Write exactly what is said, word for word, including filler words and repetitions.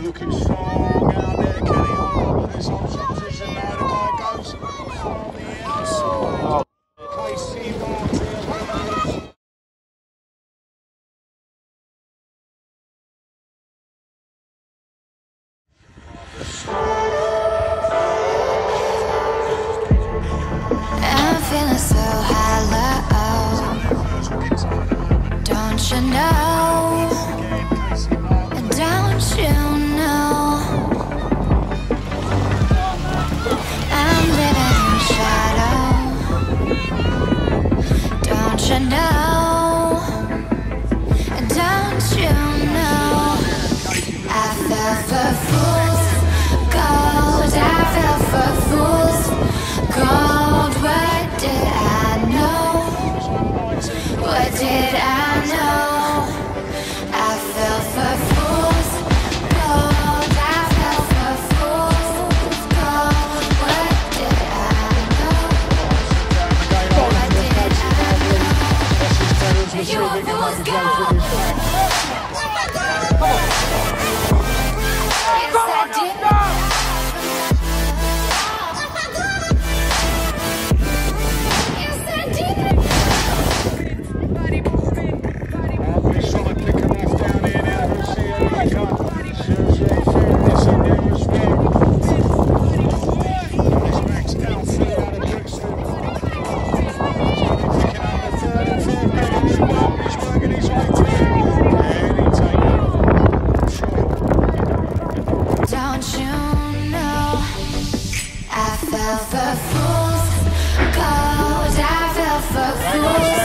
looking strong out there, Kenny on with this whole transition. Now the guy goes from the outside. Casey Martin. I'm feeling so hollow, don't you know, don't you know, I'm living in shadow, don't you know, don't you know, I fell for fools gold, I fell for fools gold. What did I know? What did I know? I fell for fools gold. I fell for fools gold. What did I know? What did I know? You were fools gold. Yes, I did. Don't you know, I fell for fools gold, I fell for fools